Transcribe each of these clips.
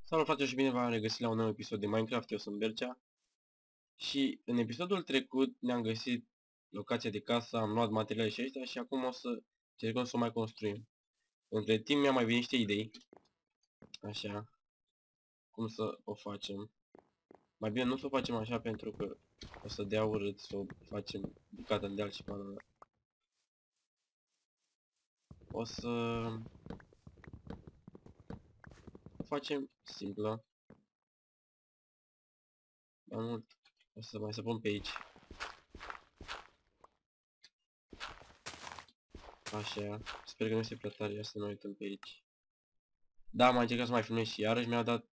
Salut frate și bine v-am regăsit la un nou episod de Minecraft, eu sunt Bercea. Și în episodul trecut ne-am găsit locația de casă, am luat materiale și ăștia și acum o să încercăm să o mai construim. Între timp mi-a mai venit niște idei. Așa. Cum să o facem. Mai bine nu să o facem așa pentru că o să dea urât să o facem bucată în deal și pana mea. O să o facem simplă. Mai mult. O să mai săpăm pe aici. Așa, sper că nu este prea tare, ia să ne uităm pe aici. Da, am încercat să mai filmez și iarăși mi-a dat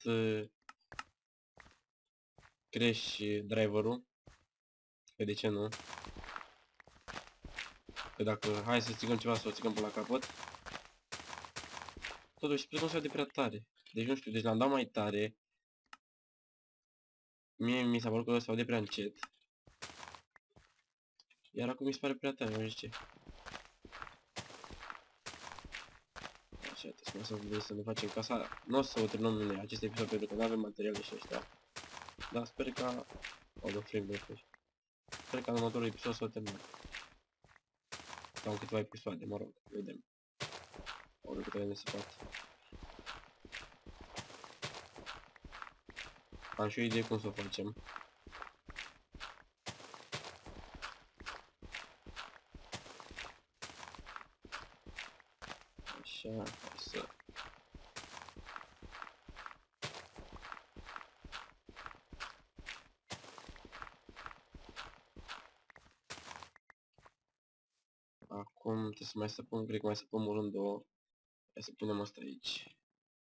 crash driver-ul. Că de ce nu? Că dacă hai să țigăm ceva, să o țigăm până la capăt. Totuși, sper că nu se aude prea tare. Deci nu știu, deci l-am dat mai tare. Mie mi s-a părut că se aude prea încet. Iar acum mi se pare prea tare, nu știu ce. Așa, trebuie să ne facem casa. Nu o să o terminăm în acest episod pentru că nu avem materiale și ăștia. Dar sper că... O, de frame de ăștia. Sper că în următorul episod să o terminăm. Sau câteva episoade, mă rog, vedem. O, câte vreme se poate. Am și o idee cum să o facem. Așa, hai să... Acum trebuie să mai săpăm, cred că mai săpăm un rând două. Hai să punem asta aici.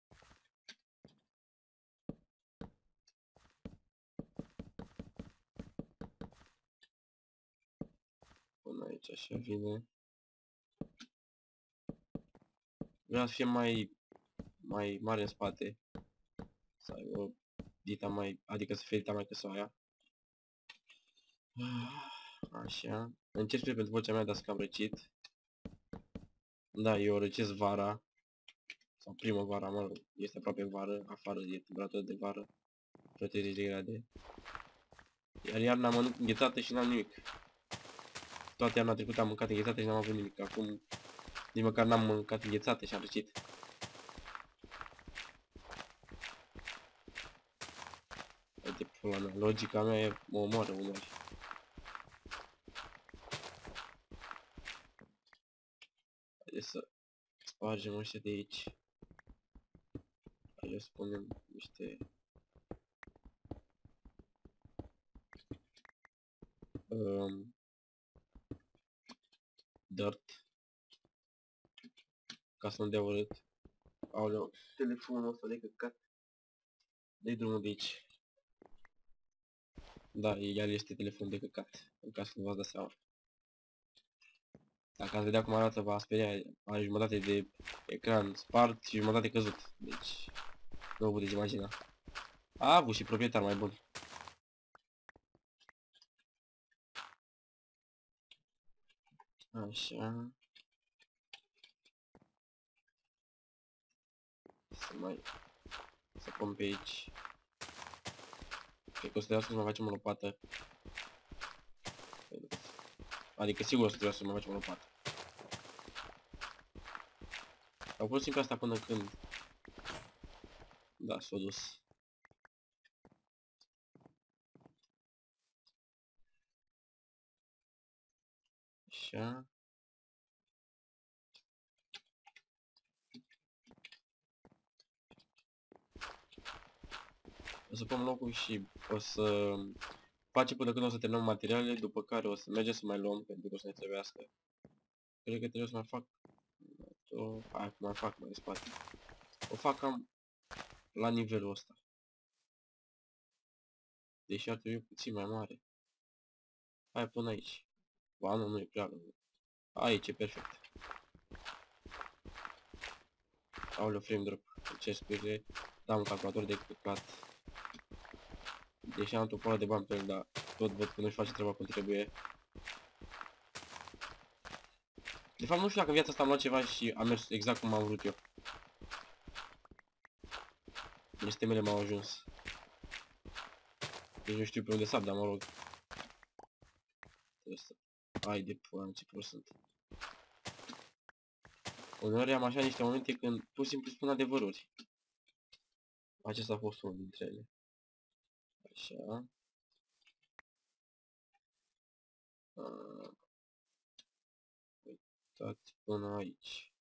Până aici, așa vine. Vreau să fie mai mare în spate. Să ai o dita mai, adică să fie dita mai căsoaia. Așa. Încerc sper pentru vocea mea, dar să cam răcit. Da, eu răcesc vara. Sau primăvara, mă rog, este aproape vară, afară e temperatură de vară. Vreo 30 de grade. Iar iarna am înghețată și n-am nimic. Toată iarna trecută am mâncat înghețată și n-am avut nimic. Acum nici măcar n-am mâncat înghețată și am răcit. Uite, pula mea, logica mea mă omoară uneori. Haideți să spargem ăștia de aici. Hai să punem niște... dirt. Ca să nu dea urât. Aoleu, telefonul ăsta de căcat. Dă-i drumul de aici. Da, el este telefon de căcat, în caz că nu v-ați dat seama. Dacă ați vedea cum arată, va speria, are jumătate de ecran spart și jumătate căzut. Deci, nu vă puteți imagina. A avut și proprietar mai bun. Așa. Să mai săpăm pe aici. Cred că o să trebuia să mai facem o lopată. Adică sigur o să trebuia să mai facem o lopată. Au pus simplu asta până când... Da, s-a dus. Așa. O să pun locul și o să facem până când o să terminăm materialele, după care o să mergem să mai luăm, pentru că o să ne trebuiască. Cred că trebuie să mai fac... Hai, mai fac mai în spate. O fac cam la nivelul ăsta. Deși ar trebui puțin mai mare. Hai până aici. Ba, nu e prea lung. Aici e perfect. Aoleu, frame drop. Ce scuze. Da, un calculator de căcat. Deși am toplat de bani pe el, dar tot văd că nu-și face treaba cum trebuie. De fapt, nu știu dacă în viața asta am luat ceva și a mers exact cum am vrut eu. Blestemele m-au ajuns. Deci nu știu pe unde sap, dar mă rog. Trebuie să... Hai de pula, ce prost sunt. Uneori am așa niște momente când pur și simplu spun adevăruri. Acesta a fost unul dintre ele. Așa. Uitați până aici.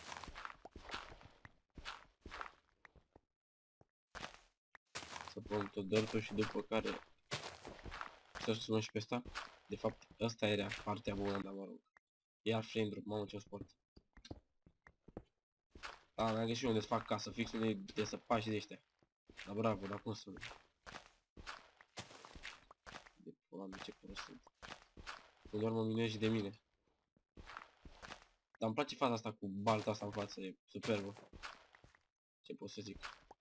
Să pun tot dirt-ul și după care să sunăm și pe ăsta. De fapt, ăsta era partea bună, dar mă rog. Iar frame drop, mamă ce sport. Da, mi-am găsit unde să fac casă, fix unde de să pași de ăștia. Da, bravo, dar cum sunt? De pula mea, ce prost sunt. Doar mă minezi de mine. Dar îmi place faza asta cu balta asta în față, e superbă. Ce pot să zic?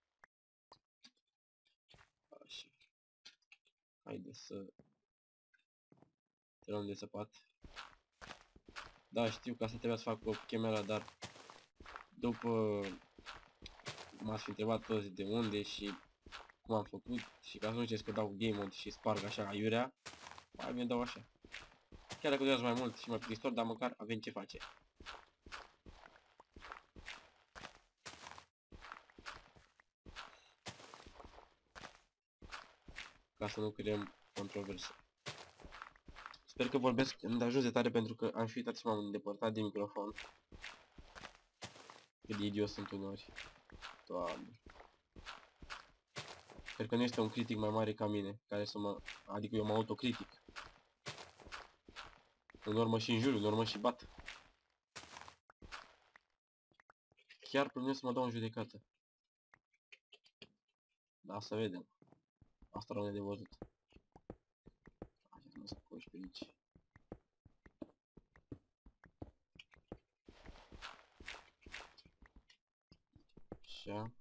Așa. Haide să... Terăm de săpat. Da, știu că asta trebuia să fac o camera, dar... După... M-ați fi întrebat toți de unde și... Cum am făcut și ca să nu știți că dau game mode și sparg așa aiurea. Mai mi dau așa. Chiar dacă durează mai mult și mai plictisitor, dar măcar avem ce face. Ca să nu creăm controverse. Sper că vorbesc îndeajuns de tare pentru că am și uitat să m-am îndepărtat de microfon. Cât de idiot sunt uneori. Doamne. Sper că nu este un critic mai mare ca mine, care să mă... Adică eu mă autocritic. Uneori mă și înjur, uneori mă și bat. Chiar plănuiesc să mă dau în judecată. Da, să vedem. Asta rămâne de văzut. Hai să mă scoși pe aici. Așa.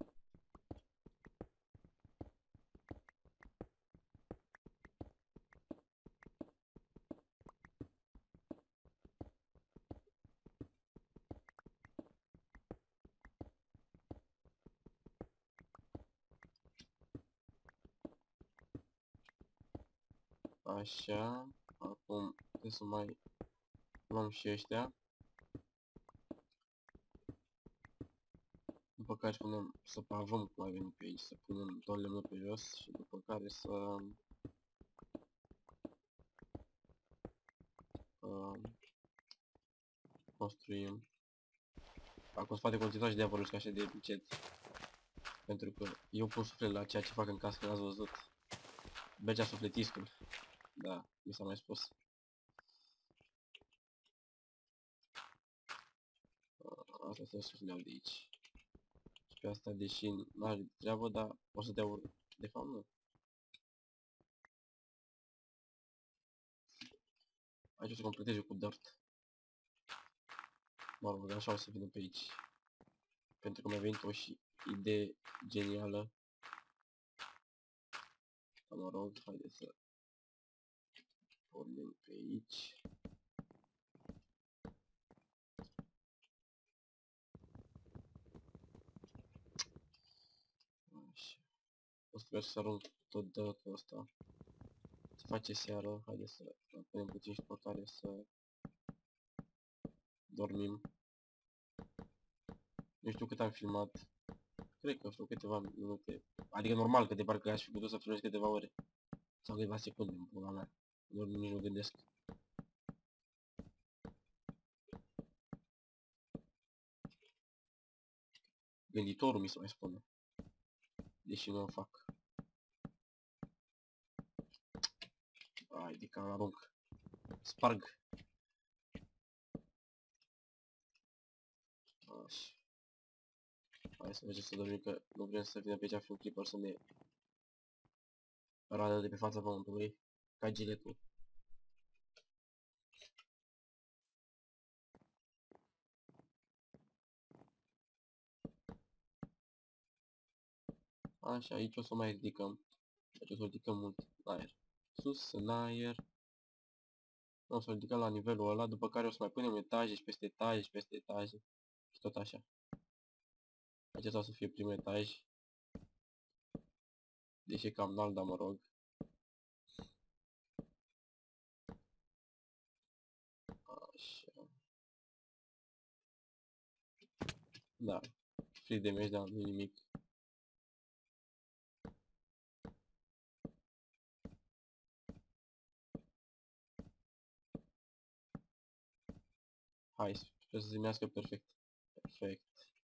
Așa. Acum trebuie să mai luăm și ăștia. După care punem să pavăm cum ai venit pe aici, să punem tot lemnul pe jos și după care să construim. Acum spate continuați de apărut ca așa de încet. Pentru că eu pun suflet la ceea ce fac în casă, când ați văzut. Mergea sufletistul. Da, mi s-a mai spus. Asta trebuie să le iau de aici. Și pe asta, deși nu are treabă, dar o să dea de fapt nu. Aici o să completez eu cu dirt. Mă rog, așa o să vină pe aici. Pentru că mi-a venit o și idee genială. Dar mă rog, haideți să pornim pe aici. Așa. O să vreau să arunc tot dirt-ul ăsta. Se face seară, haideți să punem puțin și portare să dormim. Nu știu cât am filmat. Cred că vreo câteva minute. Adică normal că de parcă aș fi putut să filmez câteva ore. Sau câteva secunde în pula mea. Nici nu gândesc. Gânditorul mi se mai spune. Deși nu o fac. Hai de că arunc. Sparg. Așa. Hai să mergem să dormim că nu vrem să vină pe aici un clipper să ne radă de pe fața pământului. Ca giletul. Așa, aici o să mai ridicăm. Aici o să ridicăm mult în aer. Sus, în aer. O să ridicăm la nivelul ăla, după care o să mai punem etaje și peste etaje și peste etaje. Și tot așa. Acesta o să fie primul etaj. Deși cam înalt, dar mă rog. Așa. Da. Free damage, dar nu nimic. Hai, sper să se zimească perfect. Perfect.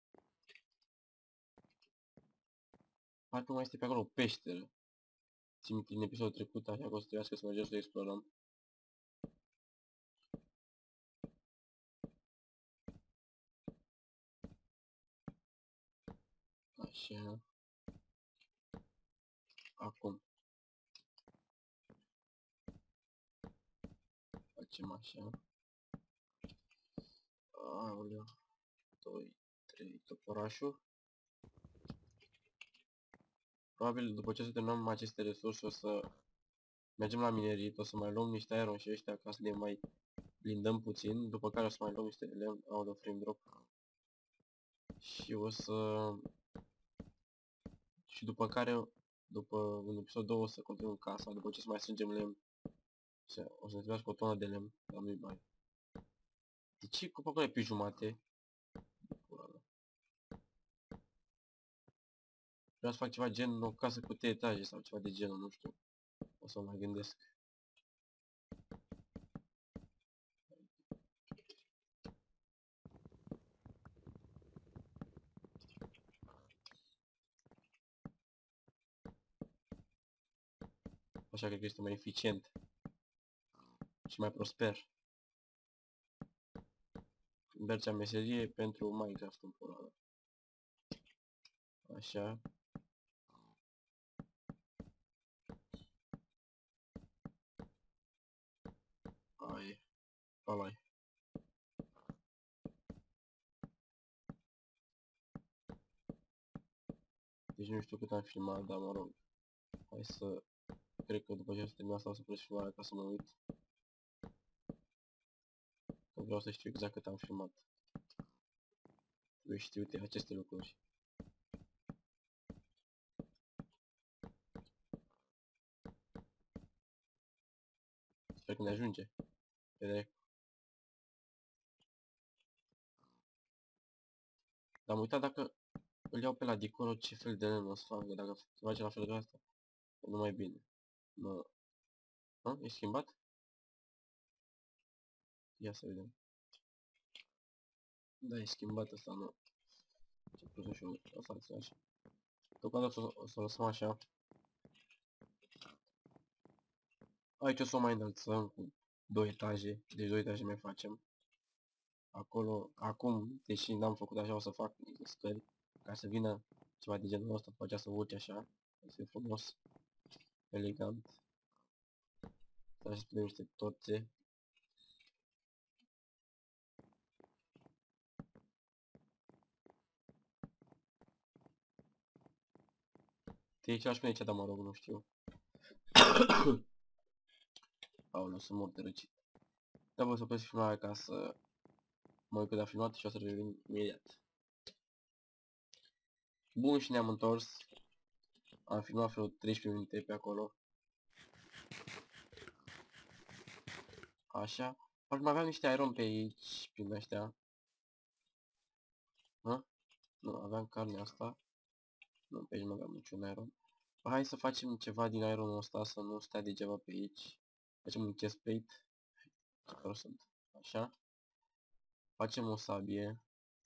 Parcă mai este pe acolo o peșteră. Țin minte din episodul trecut, așa că o să trebuiască să mergem să o explorăm. Așa. Acum. Facem așa. Aoleu. 2, 3, toporașul. Probabil după ce să terminăm aceste resurse o să mergem la minerit, o să mai luăm niște iron și ăștia ca să le mai blindăm puțin, după care o să mai luăm niște lemn, aoleu, frame drop. Și o să... Și după care, după un episod 2 o să continuăm casa, după ce să mai strângem lemn. O să ne trebuiască o tonă de lemn, dar nu-i mai. De ce copacul e pe jumate? Vreau să fac ceva gen o casă cu 3 etaje sau ceva de genul, nu știu. O să mă gândesc. Așa cred că este mai eficient și mai prosper. Bercea meserie pentru Minecraft în pula mea. Așa. Ai. Ăla-i. Deci nu știu cât am filmat, dar mă rog. Hai să... Cred că după ce să termin asta o să plec filmarea ca să mă uit. Că vreau să știu exact cât am filmat. Trebuie știute aceste lucruri. Sper că ne ajunge. Vedere. Dar am uitat dacă îl iau pe la dincolo ce fel de lemn o să fac. Dacă face la fel de asta, nu mai bine. Nu. Ha? E schimbat? Ia să vedem. Da, e schimbat asta, nu. Ce plus și eu, o să arăt așa. Deocamdată o să lăsăm așa. Aici o să o mai înălțăm cu 2 etaje, deci 2 etaje mai facem. Acolo, acum, deși n-am făcut așa, o să fac niște scări, ca să vină ceva de genul ăsta, după aceea să urce așa, să fie frumos, elegant. Să și punem niște torțe. De aici aș spune aici, dar mă rog, nu știu. Aoleu, sunt mort de răcit. Dar vă să opresc filmarea ca să mă uit cât a filmat și o să revin imediat. Bun, și ne-am întors. Am filmat vreo 13 minute pe acolo. Așa. Parcă mai aveam niște iron pe aici, prin ăștia. Ha? Nu, aveam carnea asta. Nu, pe aici nu aveam niciun iron. Hai să facem ceva din ironul ăsta, să nu stea degeaba pe aici. Facem un chest plate. Care sunt. Așa. Facem o sabie.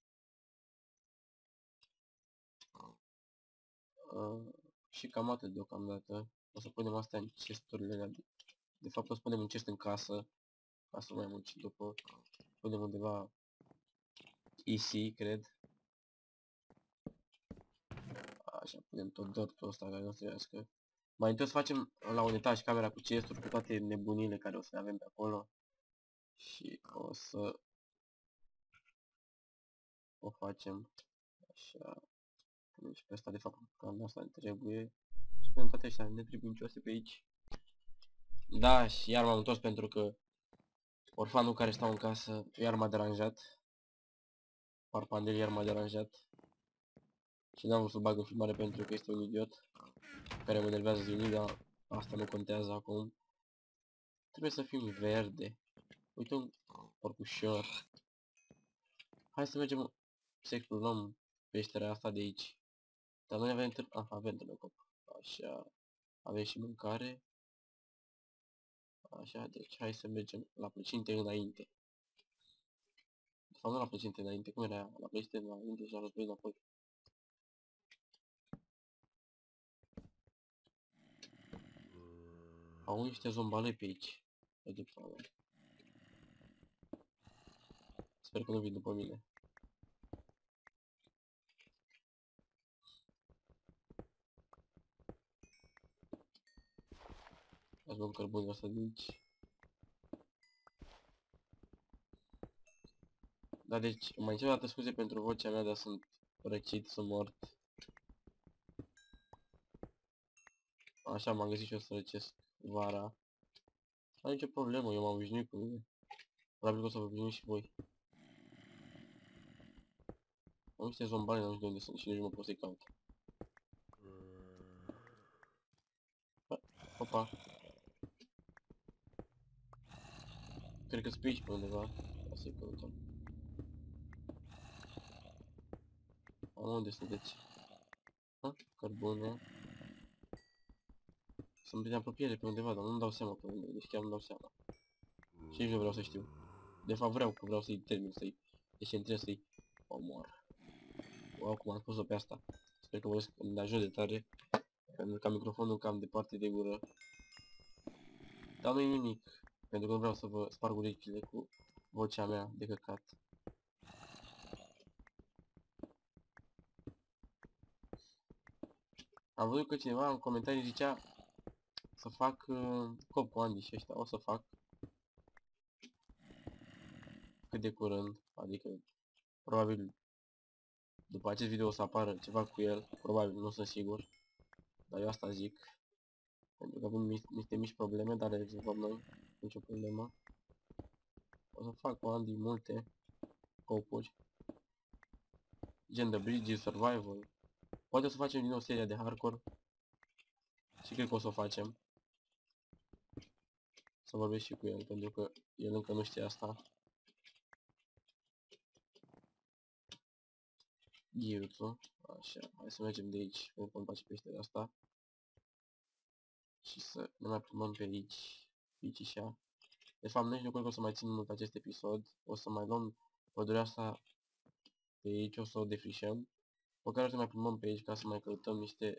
Și cam atât deocamdată. O să punem astea în chesturile alea. De fapt o să punem în chest în casă. Ca să mai muncim după. Punem undeva EC, cred. Așa, punem tot dirt-ul ăsta care nu se trească. Mai întâi o să facem la un etaj camera cu chesturi, cu toate nebunile care o să le avem pe acolo. Și o să o facem așa. Punem și pe asta, de fapt, cam asta ne trebuie. Și punem toate ăștia netribuncioase pe aici. Da, și iar m-am întors pentru că orfanul care stau în casă iar m-a deranjat. Parpandel iar m-a deranjat. Și n-am vrut să bag în filmare pentru că este un idiot. care mă enervează zilnic, dar asta nu contează acum. Trebuie să fim verde. Uite un porcușor. Hai să mergem să explorăm peștera asta de aici. Dar noi avem avem telecop. Așa. Avem și mâncare. Așa, deci hai să mergem la plăcinte înainte. De fapt, nu la plăcinte înainte, cum era? La plăcinte înainte și la război înapoi. Au niște zombalei pe aici. Sper că nu vin după mine. Ați luăm cărbunii ăsta de aici. Da, deci, mai întâi dată scuze pentru vocea mea, dar sunt răcit, sunt mort. Așa m-am găsit și o să răcesc vara. Nu nicio problemă, eu m-am obișnuit cu mine. Probabil că o să vă obișnuiți și voi. Am niște zombani, nu știu de unde sunt și nici nu mă pot să-i caut. Opa. Cred că sunt pe aici pe undeva. O să-i căutăm. Am unde sunteți? Ha? Cărbune. Sunt prin apropiere pe undeva, dar nu-mi dau seama pe unde, deci chiar nu-mi dau seama. Și nici nu vreau să știu. De fapt vreau să-i termin, deci trebuie să-i omor. Wow, cum am spus-o pe asta. Sper că vorbesc de ajut de tare. Pentru că microfonul cam departe de gură. Dar nu-i nimic. Pentru că nu vreau să vă sparg urechile cu vocea mea de căcat. Am văzut că cineva în comentarii zicea să fac cop cu Andy și ăștia. O să fac cât de curând. Adică probabil după acest video o să apară ceva cu el. Probabil, nu sunt sigur. Dar eu asta zic. Pentru că avem niște mici probleme, dar le rezolvăm noi. Nicio problemă. O să fac cu Andy multe copuri. Gen The Bridge, Survival. Poate o să facem din nou seria de hardcore. Și cred că o să o facem. Să vorbesc și cu el, pentru că el încă nu știe asta. Ghiuțul. Așa, hai să mergem de aici. Vom face peștera asta. Și să ne mai plimbăm pe aici. Aici și așa. De fapt, nici nu cred că o să mai țin mult acest episod. O să mai luăm pădurea asta pe aici, o să o defrișăm. Măcar o să mai plimbăm pe aici ca să mai căutăm niște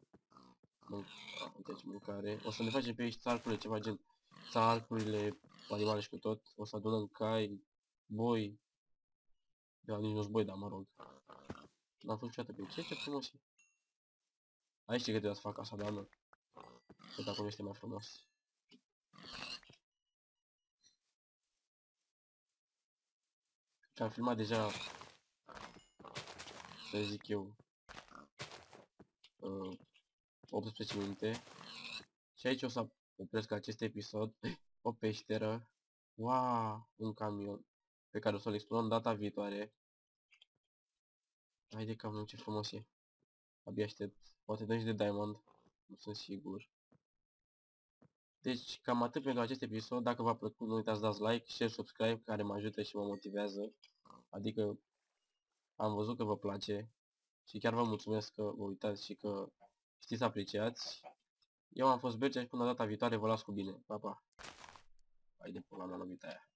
deci mâncare. O să ne facem pe aici țarcurile, ceva gen țarcurile, animale și cu tot. O să adunăm cai, boi. Da, nici nu-s boi, dar mă rog. N-am fost niciodată pe aici. Ce frumos e. Aici știi că trebuie să fac casa, doamnă. Cred că acolo este mai frumos. Și am filmat deja, să zic eu, 18 minute. Și aici o să opresc acest episod. O peșteră. Wow, un camion pe care o să-l explorăm data viitoare. Haide că am ce frumos e. Abia aștept. Poate dăm și de diamond. Nu sunt sigur. Deci cam atât pentru acest episod. Dacă v-a plăcut, nu uitați să dați like, share, subscribe, care mă ajută și mă motivează. Adică am văzut că vă place. Și chiar vă mulțumesc că vă uitați și că știți să apreciați. Eu am fost Bercea și până data viitoare vă las cu bine. Pa, pa. Hai de pula mea, aia.